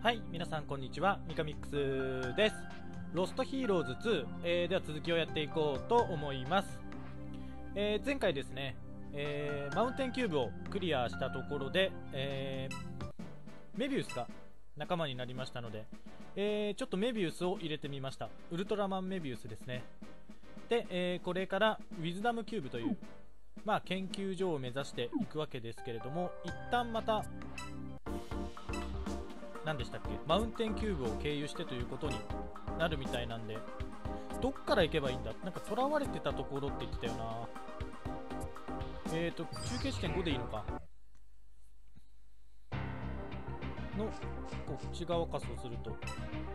はい、皆さんこんにちは、ミカミックスです。ロストヒーローズ2、では続きをやっていこうと思います。前回ですね、マウンテンキューブをクリアしたところで、メビウスが仲間になりましたので、ちょっとメビウスを入れてみました。ウルトラマンメビウスですね。で、これからウィズダムキューブという、研究所を目指していくわけですけれども、一旦また何でしたっけ、マウンテンキューブを経由してということになるみたいなんで、どっから行けばいいんだ。なんか囚われてたところって言ってたよな。中継地点5でいいのかの、こっち側か。そうすると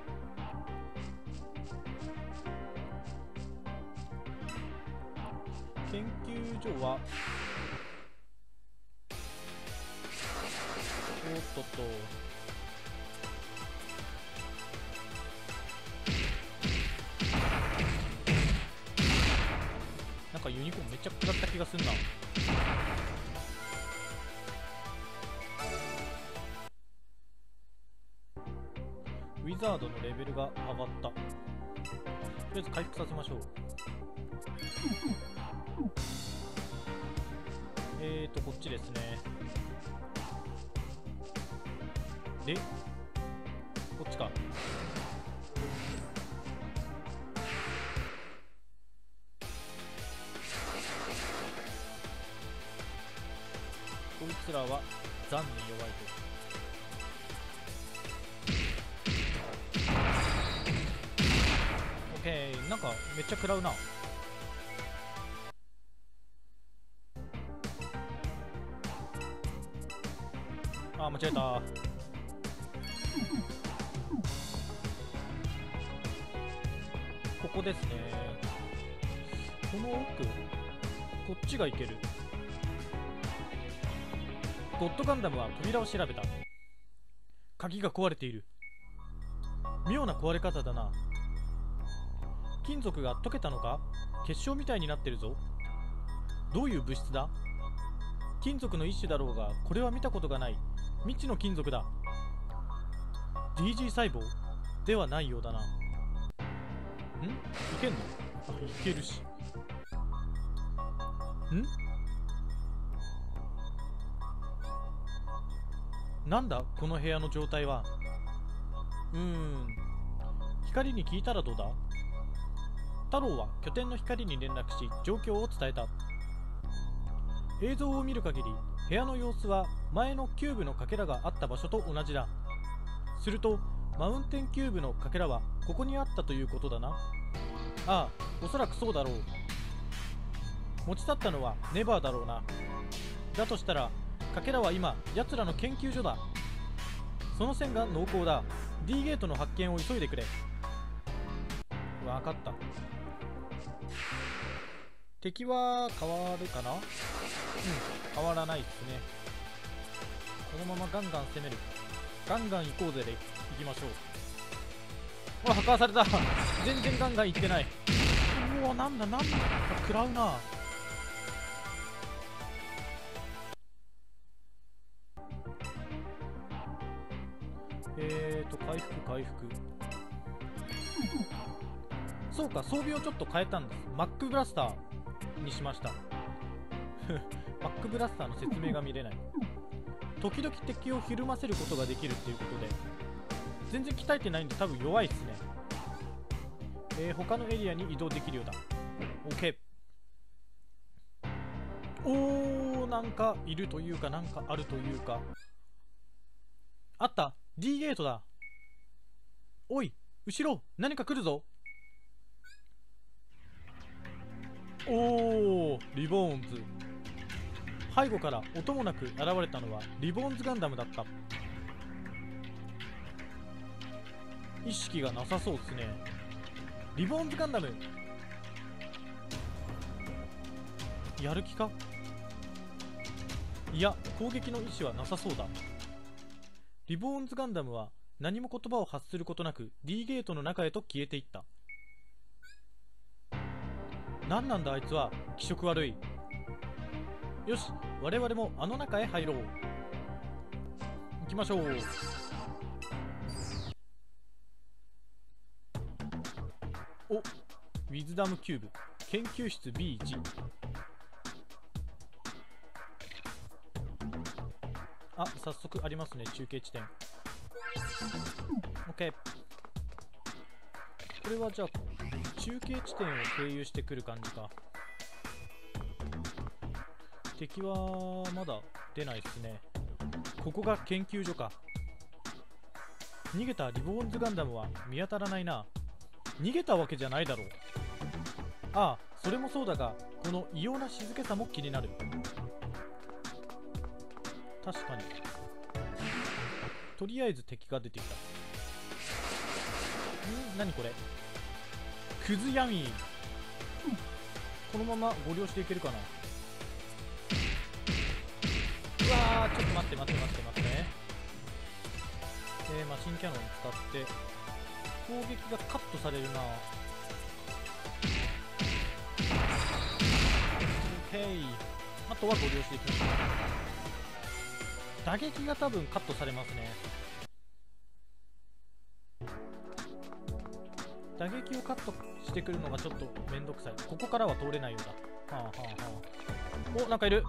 研究所はおっとっと、なんかユニコーンめっちゃ食らった気がすんな。ウィザードのレベルが上がった。とりあえず回復させましょう。こっちですね。で、こっちか。こいつらは残に弱いと。オッケー、なんかめっちゃ食らうな。あー、間違えた。ここですね。この奥、こっちがいける。ゴッドガンダムは扉を調べた。鍵が壊れている。妙な壊れ方だな。金属が溶けたのか？結晶みたいになってるぞ。どういう物質だ？金属の一種だろうが、これは見たことがない未知の金属だ。 DG 細胞ではないようだな。いけんの？あ、いけるし。なんだこの部屋の状態は。光に聞いたらどうだ？太郎は拠点の光に連絡し状況を伝えた。映像を見る限り部屋の様子は前のキューブのかけらがあった場所と同じだ。するとマウンテンキューブのかけらはここにあったということだな。ああ、おそらくそうだろう。持ち去ったのはネバーだろうな。だとしたらかけらは今奴らの研究所だ。その線が濃厚だ。 D ゲートの発見を急いでくれ。わかった。敵は変わるかな。変わらないですね。このままガンガン攻める。ガンガン行こうぜで行きましょう。破壊された。全然ガンガン行ってない。うお、なんだ食らうな。回復。そうか、装備をちょっと変えたんです。マックブラスターにしました。マックブラスターの説明が見れない。時々敵をひるませることができるっていうことで、全然鍛えてないんで多分弱いっすね。他のエリアに移動できるようだ。 OK。 おー、なんかいるというか、なんかあるというか。あった、 D ゲートだ。おい、後ろ何か来るぞ。おー、リボーンズ。背後から音もなく現れたのはリボーンズガンダムだった。意識がなさそうですね。リボーンズガンダムやる気か？いや、攻撃の意思はなさそうだ。リボーンズガンダムは何も言葉を発することなく D ゲートの中へと消えていった。何なんだあいつは、気色悪い。よし、我々もあの中へ入ろう。行きましょう。 お、ウィズダムキューブ研究室 B1。 あ、早速ありますね、中継地点。 OK。 これはじゃあ中継地点を経由してくる感じか。敵はまだ出ないっすね。ここが研究所か。逃げたリボーンズガンダムは見当たらないな。逃げたわけじゃないだろう。ああ、それもそうだが、この異様な静けさも気になる。確かに。とりあえず敵が出てきた。何これ、クズヤミー。このままご利用していけるかな。うわー、ちょっと待って待って待って待って。マシンキャノン使って攻撃がカットされるな。OK。あとはご利用していきましょう。打撃が多分カットされますね。打撃をカットしてくるのがちょっとめんどくさい。ここからは通れないようだ。はあはあはあ。お、なんかいる。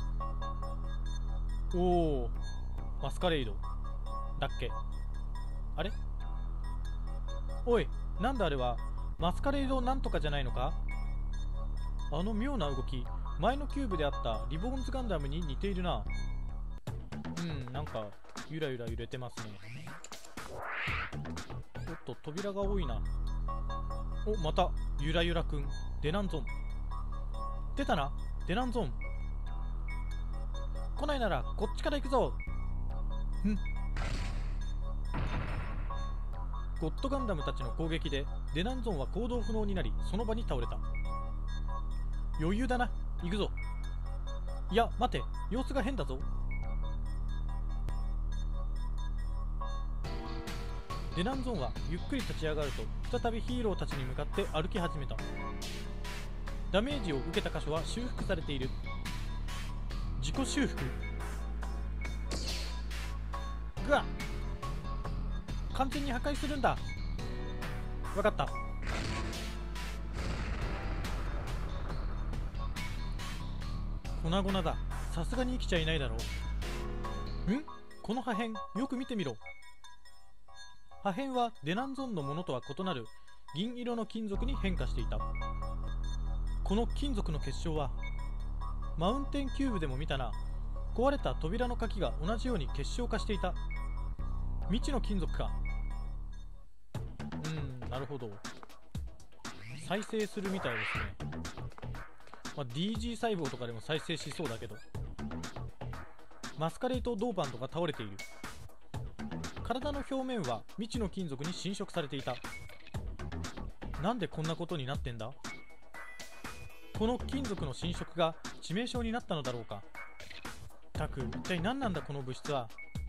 おお、マスカレイドだっけ。あれ、おい、なんだあれは。マスカレイドなんとかじゃないのか。あの妙な動き、前のキューブであったリボーンズガンダムに似ているな。なんかゆらゆら揺れてますね。おっと、扉が多いな。お、またゆらゆらくん、デナンゾン出たな。デナンゾン来ないならこっちから行くぞ。ゴッドガンダムたちの攻撃でデナンゾンは行動不能になり、その場に倒れた。余裕だな、行くぞ。いや待て、様子が変だぞ。デナンゾンはゆっくり立ち上がると、再びヒーローたちに向かって歩き始めた。ダメージを受けた箇所は修復されている。自己修復。ぐわっ、完全に破壊するんだ。わかった。粉々だ。さすがに生きちゃいないだろう。この破片よく見てみろ。破片はデナンゾンのものとは異なる銀色の金属に変化していた。この金属の結晶はマウンテンキューブでも見たな。壊れた扉の鍵が同じように結晶化していた。未知の金属か。なるほど。再生するみたいですね。DG 細胞とかでも再生しそうだけど。マスカレート・ドーパントが倒れている。体の表面は未知の金属に侵食されていた。なんでこんなことになってんだ。この金属の侵食が致命傷になったのだろうか。たく、一体何なんだこの物質は。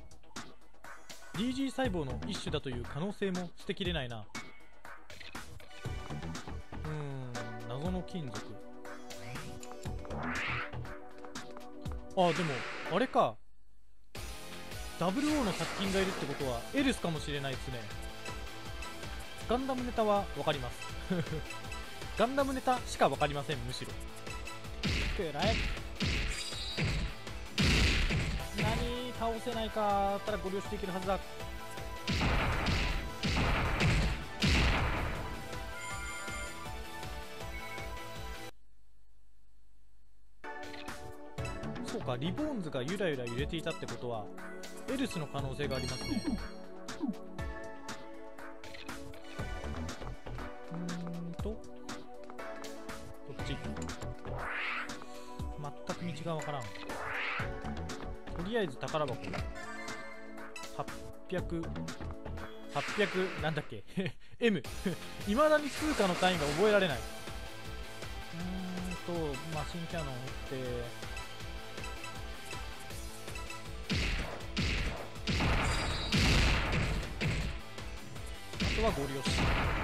DG 細胞の一種だという可能性も捨てきれないな。謎の金属。でもあれか、00の殺菌がいるってことはエルスかもしれないですね。ガンダムネタは分かりますガンダムネタしか分かりません。むしろくらい。何、倒せないか。たらご利用していけるはずだ。そうか、リボーンズがゆらゆら揺れていたってことはエルスの可能性がありますね。どっち。全く道がわからん。とりあえず宝箱800なんだっけM いまだに通貨の単位が覚えられない。マシンキャノン打ってあとはゴリ押し。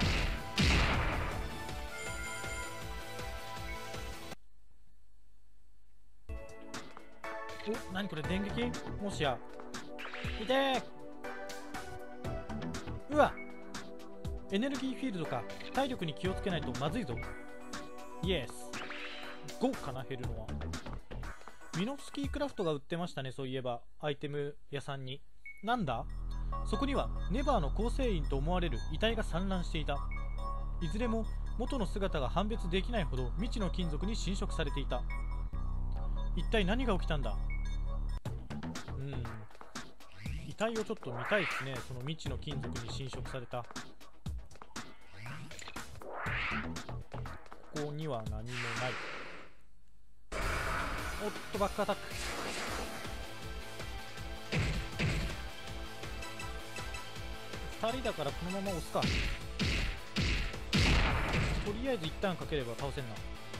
お、何これ、電撃。もしやいてー。うわ、 エネルギーフィールドか。体力に気をつけないとまずいぞ。イエス。5かな、減るのは。ミノフスキークラフトが売ってましたね、そういえば。アイテム屋さんに。なんだ？そこにはネバーの構成員と思われる遺体が散乱していた。いずれも元の姿が判別できないほど未知の金属に侵食されていた。一体何が起きたんだ？遺体をちょっと見たいですね。その未知の金属に侵食された。ここには何もない。おっと、バックアタック。2人だからこのまま押すか。とりあえず一旦かければ倒せんな。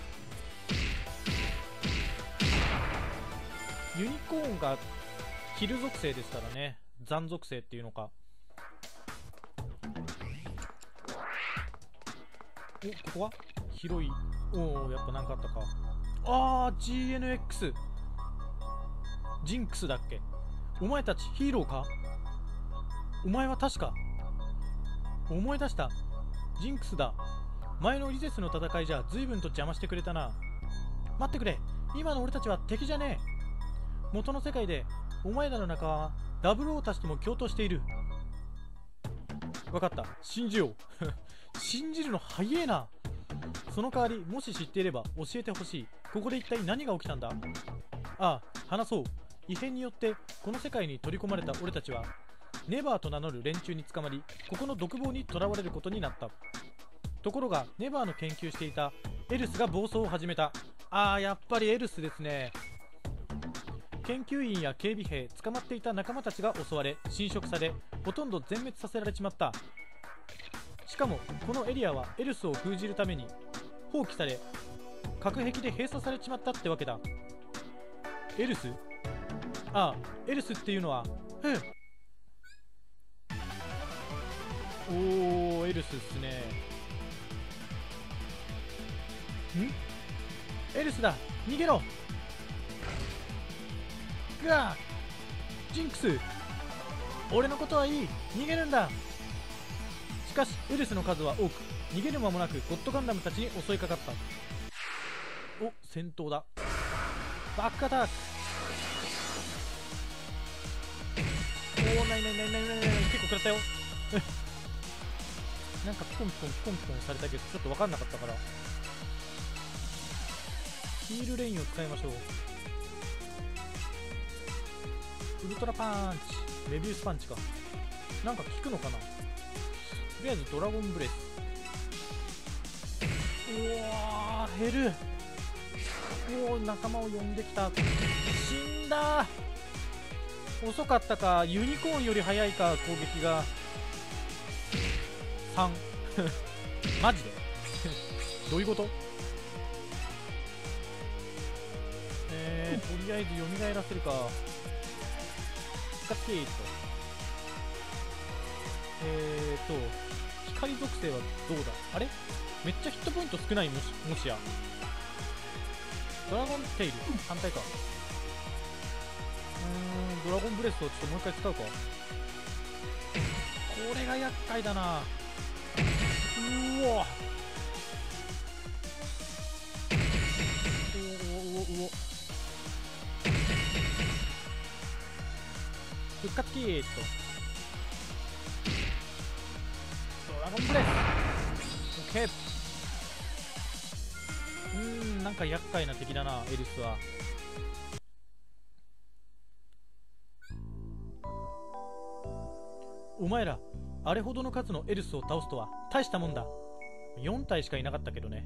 ユニコーンがキル属性ですからね。残属性っていうのか。お、ここは広い。おお、やっぱなんかあったか。あー、GNX。ジンクスだっけ。お前たちヒーローか。お前は確か。思い出した。ジンクスだ。前のリゼスの戦いじゃ随分と邪魔してくれたな。待ってくれ。今の俺たちは敵じゃねえ。元の世界でお前らの仲間はダブルオーたちとも共闘している。分かった。信じよう。信じるの早えな。その代わり、もし知っていれば教えてほしい。ここで一体何が起きたんだ？ああ、話そう。異変によってこの世界に取り込まれた俺たちはネバーと名乗る連中に捕まり、ここの独房に囚われることになった。ところがネバーの研究していたエルスが暴走を始めた。ああ、やっぱりエルスですね。研究員や警備兵、捕まっていた仲間たちが襲われ、侵食され、ほとんど全滅させられちまった。しかもこのエリアはエルスを封じるために放棄され、隔壁で閉鎖されちまったってわけだ。エルス？ああ、エルスっていうのは、おー、エルスっすね。エルスだ、逃げろ。ガー、ジンクス、俺のことはいい、逃げるんだ。しかしエルスの数は多く、逃げる間もなくゴッドガンダムたちに襲いかかった。お、戦闘だ。バックアタック。おー、ない結構食らったよ。なんかピコンピコンピコンピコンされたけどちょっと分かんなかったから、ヒールレインを使いましょう。ウルトラパンチ、メビウスパンチか。なんか効くのかな。とりあえずドラゴンブレス。うわー、減る。おお、仲間を呼んできた。死んだ。遅かったか。ユニコーンより速いか、攻撃が。3 マジでどういうこと？とりあえず蘇らせるか。使っていいと。光属性はどうだ。あれ、めっちゃヒットポイント少ない。もしやドラゴンテイル反対か。ドラゴンブレスをちょっともう一回使うか。これが厄介だな。うわ、お復活キーッと。ドラゴンブレス。オッケー。なんか厄介な敵だな、エルスは。お前らあれほどの数のエルスを倒すとは大したもんだ。4体しかいなかったけどね。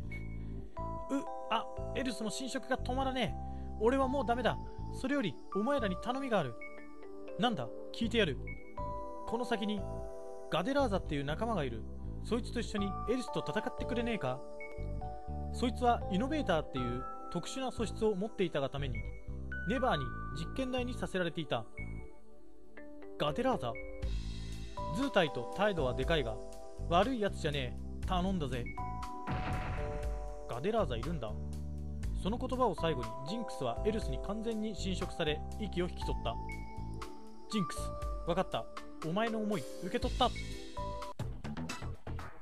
エルスの侵食が止まらねえ。俺はもうダメだ。それよりお前らに頼みがある。なんだ、聞いてやる。この先にガデラーザっていう仲間がいる。そいつと一緒にエルスと戦ってくれねえか。そいつはイノベーターっていう特殊な素質を持っていたがためにネバーに実験台にさせられていた。ガデラーザ、図体と態度はでかいが悪いやつじゃねえ。頼んだぜ。ガデラーザいるんだ。その言葉を最後にジンクスはエルスに完全に侵食され息を引き取った。ジンクス、分かった。お前の思い受け取った。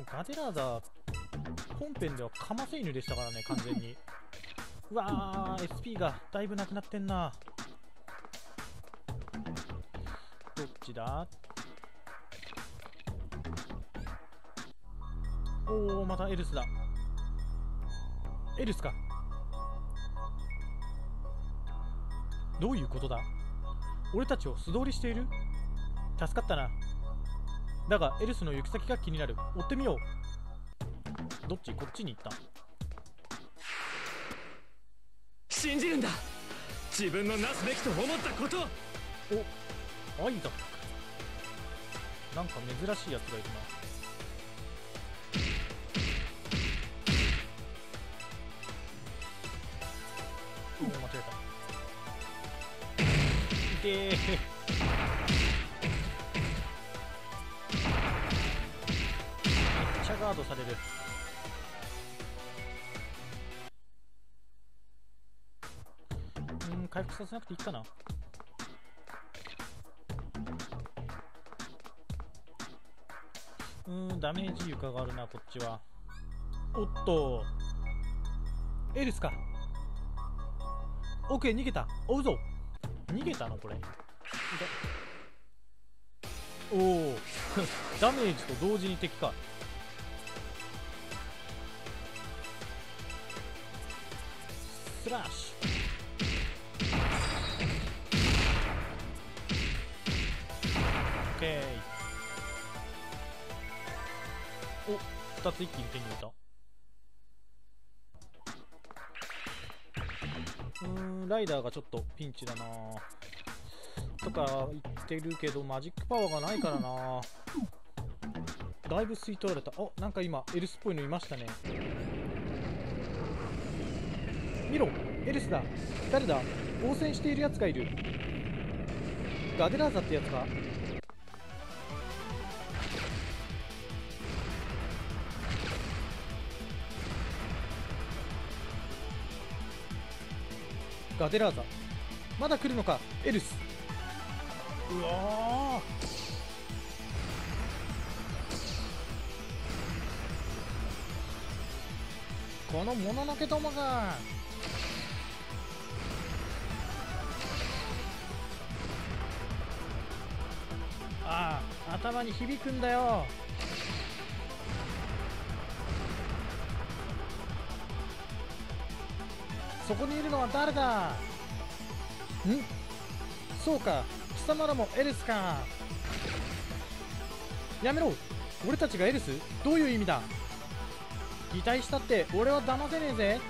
ガデラーザ本編ではカマセイヌでしたからね、完全に。うわー、 SP がだいぶなくなってんな。どっちだ。おお、またエルスだ。エルスか。どういうことだ。俺たちを素通りしている。助かったな。だがエルスの行き先が気になる。追ってみよう。どっち？こっちに行った。 信じるんだ。自分のなすべきと思ったこと。 お、アイザック。なんか珍しいやつがいるな。おお、間違えた。いけー。めっちゃガードされる。回復させなくていいかな。ダメージ床があるな、こっちは。おっと、エルスか。奥へ逃げた。追うぞ。逃げたのこれ。おおダメージと同時に敵か。スラッシュ。オッケー。お、2つ一気に手に入れた。ライダーがちょっとピンチだなとか言ってるけど、マジックパワーがないからな。だいぶ吸い取られた。あ、なんか今エルスっぽいのいましたね。見ろ、エルスだ。誰だ。応戦しているやつがいる。ガデラーザってやつか。ガデラーザ、まだ来るのか、エルス。うわー、このもののけどもが。ああ、頭に響くんだよ。そこにいるのは誰だ。ん、そうか、貴様らもエルスか。やめろ、俺たちがエルス？どういう意味だ。擬態したって俺は騙せねえぜ。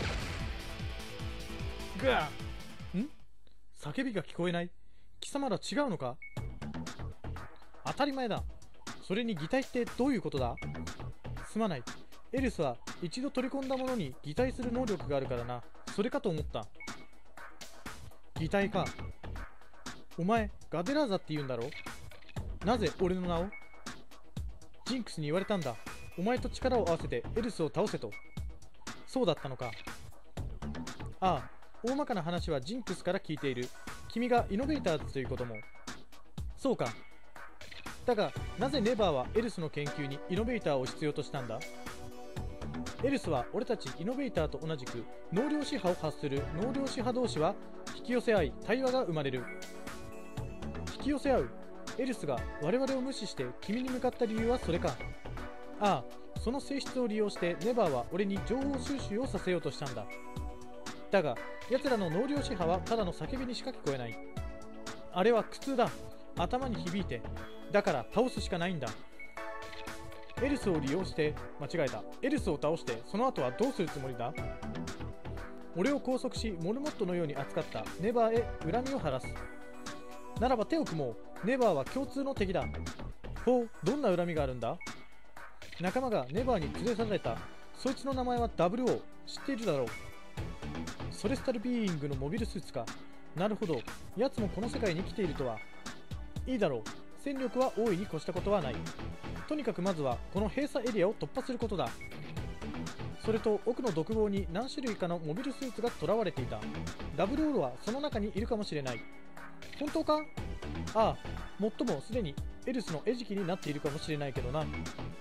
ぐわっ。ん、叫びが聞こえない。貴様ら違うのか。当たり前だ。それに擬態ってどういうことだ。すまない、エルスは一度取り込んだものに擬態する能力があるからな。それかと思った。擬態か。お前ガデラーザって言うんだろ。なぜ俺の名を。ジンクスに言われたんだ。お前と力を合わせてエルスを倒せと。そうだったのか。ああ、大まかな話はジンクスから聞いている。君がイノベーターズということも。そうか。だがなぜネバーはエルスの研究にイノベーターを必要としたんだ。エルスは俺たちイノベーターと同じく能量子波を発する能量子波同士は引き寄せ合い対話が生まれる。引き寄せ合う。エルスが我々を無視して君に向かった理由はそれか。ああ、その性質を利用してネバーは俺に情報収集をさせようとしたんだ。だが奴らの能量子波はただの叫びにしか聞こえない。あれは苦痛だ。頭に響いて。だから倒すしかないんだ。エルスを利用して、間違えた。エルスを倒してその後はどうするつもりだ。俺を拘束しモルモットのように扱ったネバーへ恨みを晴らす。ならば手を組もう。ネバーは共通の敵だ。ほう、どんな恨みがあるんだ。仲間がネバーに連れ去られた。そいつの名前は WO。 知っているだろう。ソレスタルビーイングのモビルスーツか。なるほど、奴もこの世界に生きているとは。いいだろう、戦力は大いに越したことはない。とにかくまずはこの閉鎖エリアを突破することだ。それと奥の独房に何種類かのモビルスーツが囚われていた。ダブルオーロはその中にいるかもしれない。本当か。ああ、もっともすでにエルスの餌食になっているかもしれないけどな。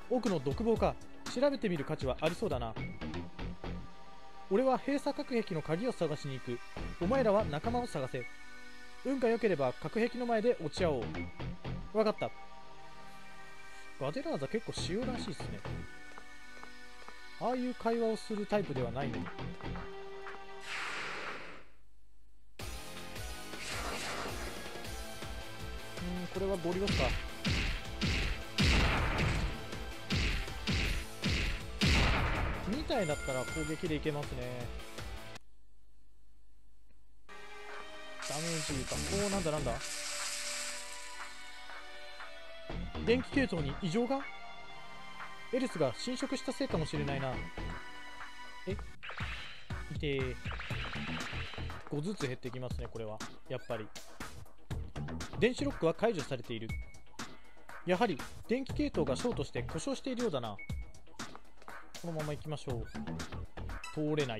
奥の独房か。調べてみる価値はありそうだな。俺は閉鎖隔壁の鍵を探しに行く。お前らは仲間を探せ。運が良ければ隔壁の前で落ち合おう。わかった。ガデラーザ結構塩らしいっすね。ああいう会話をするタイプではないのに。これはゴリ押すか。みたいだったら攻撃でいけますね。ダメージか。おお、なんだなんだ。電気系統に異常が。エルスが侵食したせいかもしれないな。え、いてー。5ずつ減ってきますね、これは。やっぱり。電子ロックは解除されている。やはり電気系統がショートして故障しているようだな。このまま行きましょう。通れない。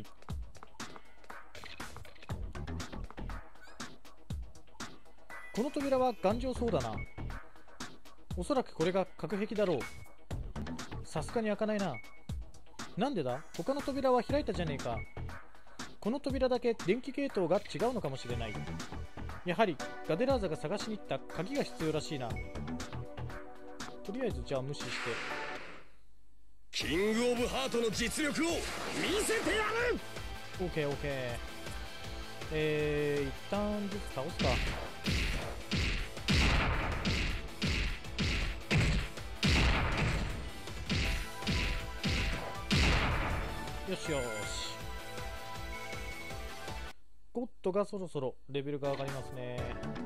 この扉は頑丈そうだな。おそらくこれが隔壁だろう。さすがに開かないな。なんでだ？他の扉は開いたじゃねえか。この扉だけ電気系統が違うのかもしれない。やはりガデラーザが探しに行った鍵が必要らしいな。とりあえずじゃあ無視して。 キングオブハートの実力を見せてやる。 オーケーオーケー。一旦ずつ倒すか。よしよし。ゴッドがそろそろレベルが上がりますね。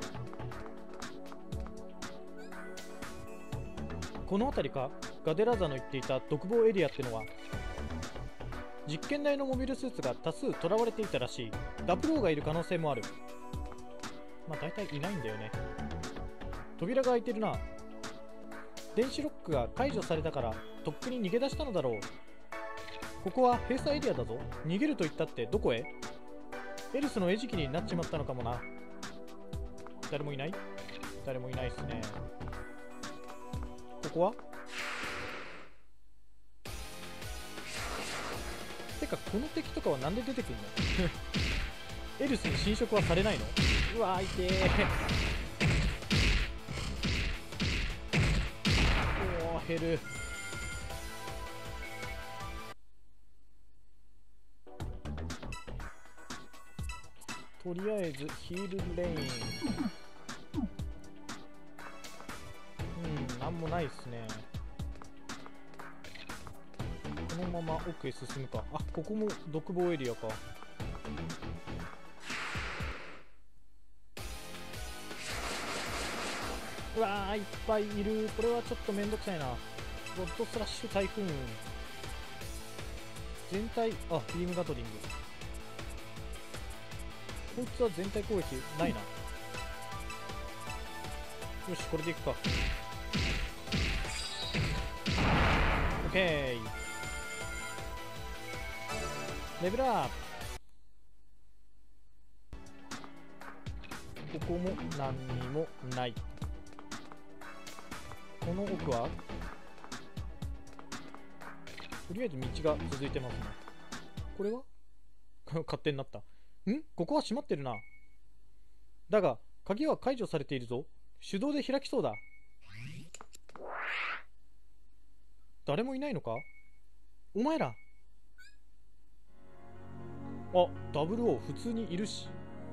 この辺りか。ガデラザの言っていた独房エリアってのは。実験台のモビルスーツが多数囚われていたらしい。ダブローがいる可能性もある。まあ大体いないんだよね。扉が開いてるな。電子ロックが解除されたからとっくに逃げ出したのだろう。ここは閉鎖エリアだぞ。逃げると言ったってどこへ？エルスの餌食になっちまったのかもな。誰もいない？誰もいないっすね。ここは？てかこの敵とかはなんで出てくるの？エルスに侵食はされないの？うわー、痛え。おー、減る。とりあえずヒールレイン。なんもないっすね。このまま奥へ進むか。あ、ここも独房エリアか。うわー、いっぱいいる。これはちょっとめんどくさいな。ロッドスラッシュ台風。全体、あ、ビームガトリング。こいつは全体攻撃ないな。よし、これでいくか。オッケー。レベルアップ。ここも何にもない。この奥はとりあえず道が続いてますね。これは勝手になった。ここは閉まってるな。だが鍵は解除されているぞ。手動で開きそうだ。誰もいないのか？お前ら。あ、ダブルオー普通にいるし。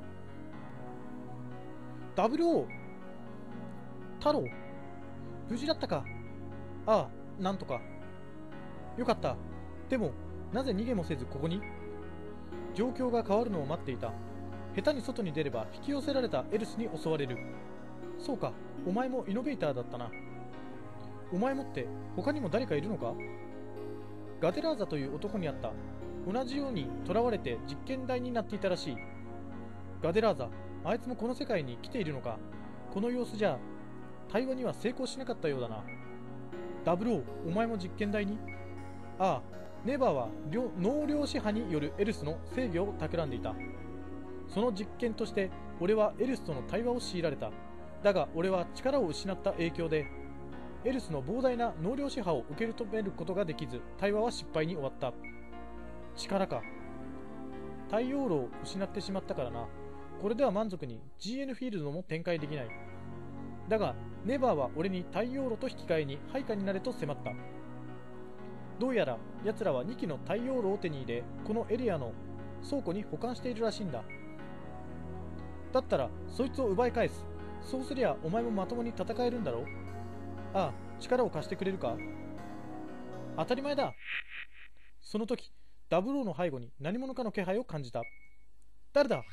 ダブルオー太郎、無事だったか？ああ、なんとか。よかった。でもなぜ逃げもせずここに？状況が変わるのを待っていた。下手に外に出れば引き寄せられたエルスに襲われる。そうか、お前もイノベーターだったな。お前もって他にも誰かいるのか？ガデラーザという男に会った。同じように囚われて実験台になっていたらしい。ガデラーザ、あいつもこの世界に来ているのか？この様子じゃ対話には成功しなかったようだな。ダブルオー、お前も実験台に？ああ、ネバーは納涼師派によるエルスの制御を企んでいた。その実験として俺はエルスとの対話を強いられた。だが俺は力を失った影響で。 エルスの膨大な能量支波を受け止めることができず、対話は失敗に終わった。力か。太陽炉を失ってしまったからな。これでは満足に GN フィールドも展開できない。だがネバーは俺に太陽炉と引き換えに配下になれと迫った。どうやら奴らは2機の太陽炉を手に入れ、このエリアの倉庫に保管しているらしいんだ。だったらそいつを奪い返す。そうすりゃお前もまともに戦えるんだろう。ああ、力を貸してくれるか。当たり前だ。その時ダブローの背後に何者かの気配を感じた。誰だ。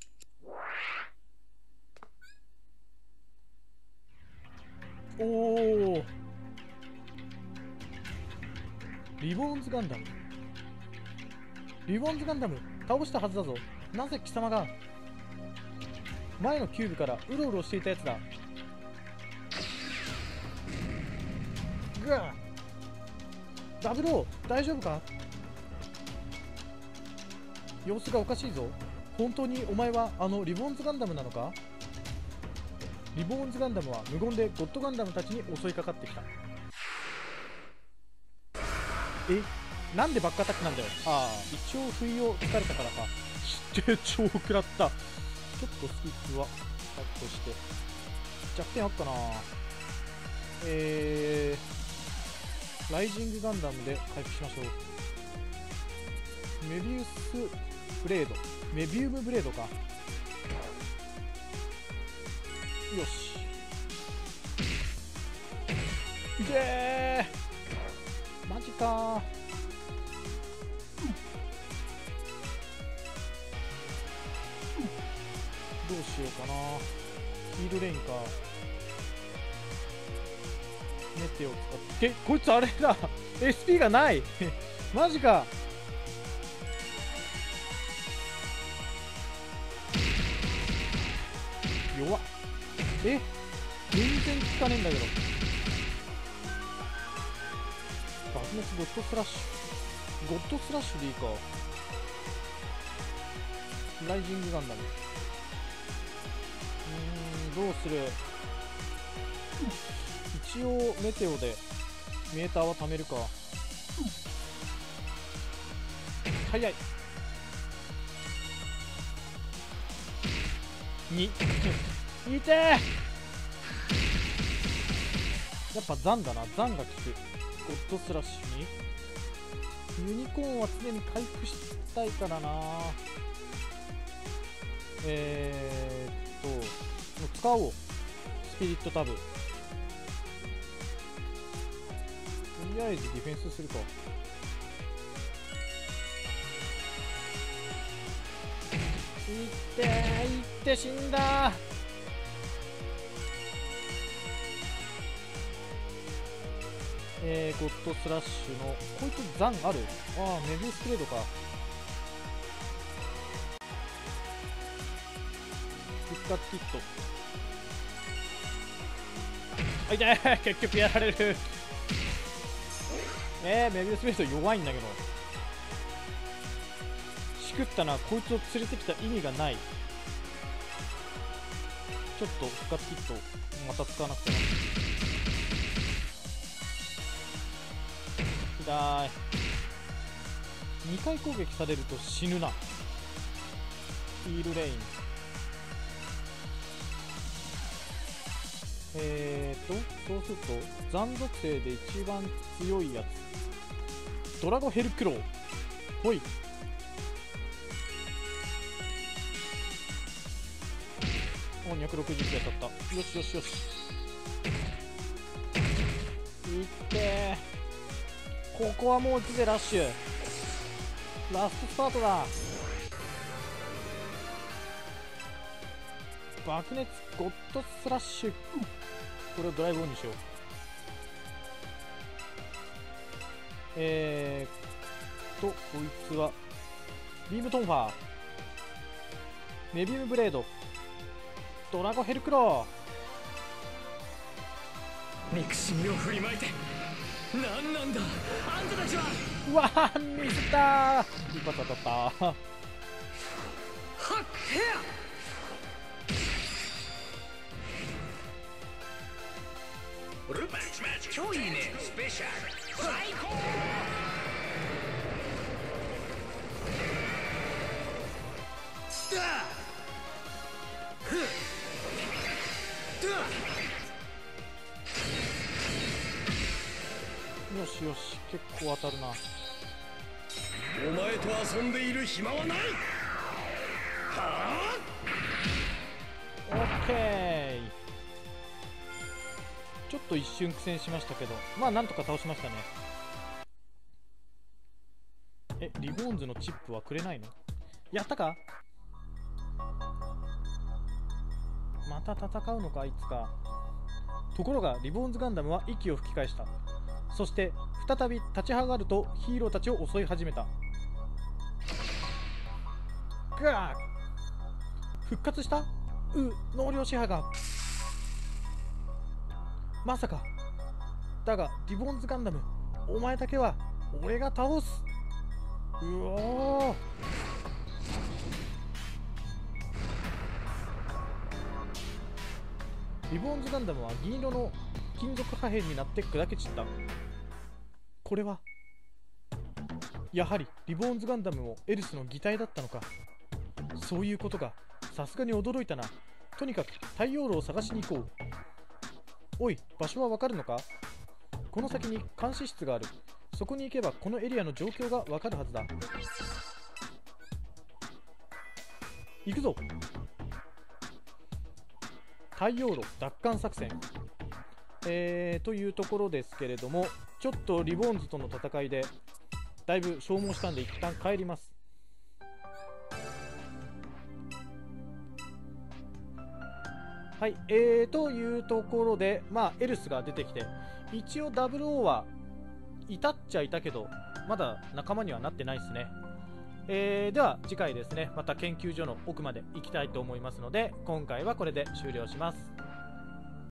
おお、リボンズガンダム。リボンズガンダム倒したはずだぞ。なぜ貴様が。前のキューブからうろうろしていたやつだ。ぐわっ。ダブロー大丈夫か。様子がおかしいぞ。本当にお前はあのリボンズガンダムなのか。リボンズガンダムは無言でゴッドガンダムたちに襲いかかってきた。なんでバックアタックなんだよ。ああ、一応不意を突かれたからか。して超食らった。ちょっとスキップはカットして弱点あっかな。ライジングガンダムで回復しましょう。メビウスブレード、メビウムブレードか。よし、いけー。マジかー。どうしようかな。ヒールレインかメテオ使って。こいつあれだSP がないマジか。弱っ。全然効かねえんだけど。爆滅ゴッドスラッシュ、ゴッドスラッシュでいいか。ライジングガンダム。どうする。一応メテオでメーターは貯めるか。早い2いてー。やっぱザンだな。ザンが効く。ゴッドスラッシュにユニコーンは常に回復したいからな。使おう。スピリットタブ。とりあえずディフェンスするか。いってー、いって死んだー。ゴッドスラッシュのこいつザンある。ああ、メビウスプレードか。復活キット。あ、痛い結局やられるメビウスプレード弱いんだけど。しくったな。こいつを連れてきた意味がない。ちょっと復活キットまた使わなくてな。痛い。2回攻撃されると死ぬな。ヒールレイン。そうすると残属性で一番強いやつ、ドラゴヘルクロー。ほい。お、260当たった。よしよしよし。いってー。ここはもう行くぜ。ラッシュラストスパートだ。爆熱ゴッドスラッシュ。これをドライブオンにしよう。こいつはビームトンファー、メビウムブレード、ドラゴヘルクロー。憎しみを振りまいて何なんだあんたたちは。 うわー、ミスったー。一発当たった。はっへや。 ルパン超いいね。スペシャル最高。 よしよし、結構当たるな。 お前と遊んでいる暇はない。はオッケー。ちょっと一瞬苦戦しましたけど、まあなんとか倒しましたね。リボーンズのチップはくれないの？やったか？また戦うのか、あいつか。ところがリボーンズガンダムは息を吹き返した。そして再び立ち上がるとヒーローたちを襲い始めた。ガー！復活した？納涼支配が。まさか。だがリボーンズガンダム、お前だけは俺が倒す。うおー。リボーンズガンダムは銀色の金属破片になって砕け散った。これはやはりリボーンズガンダムもエルスの擬態だったのか。そういうことか。さすがに驚いたな。とにかく太陽炉を探しに行こう。おい、場所はわかるのか？この先に監視室がある。そこに行けばこのエリアの状況がわかるはずだ。行くぞ。太陽炉奪還作戦。というところですけれども、ちょっとリボーンズとの戦いでだいぶ消耗したんで一旦帰ります。はい、というところで、まあエルスが出てきて、一応 00はいたっちゃいたけどまだ仲間にはなってないですね。では次回ですね、また研究所の奥まで行きたいと思いますので、今回はこれで終了します。